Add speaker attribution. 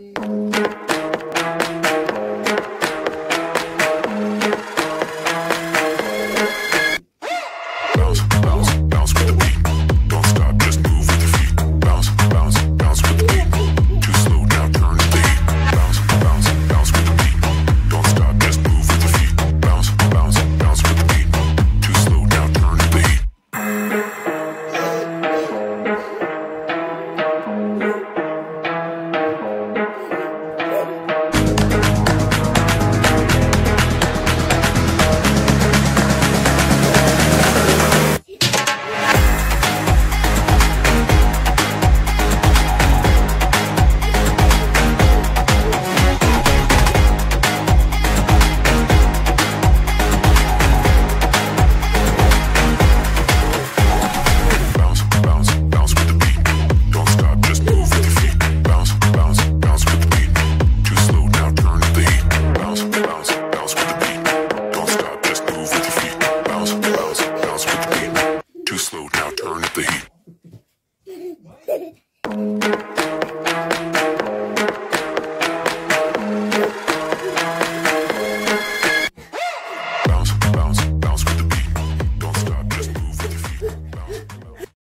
Speaker 1: Bounce, bounce, bounce with the beat. Don't stop, just move with your feet. Bounce, bounce, bounce with the beat. Too slow, now turn up the heat. Bounce, bounce, bounce with the beat. Don't stop, just move with your feet. Bounce, bounce, bounce with the beat. Too slow, now turn up the heat. Bounce, bounce, bounce with the beat. Don't stop, just move with your feet. Bounce, bounce, bounce with the beat. Too slow, now turn up the heat. Bounce, bounce, bounce with the beat. Don't stop, just move with your feet. Bounce, bounce, bounce with the beat. Too slow, now turn up the heat.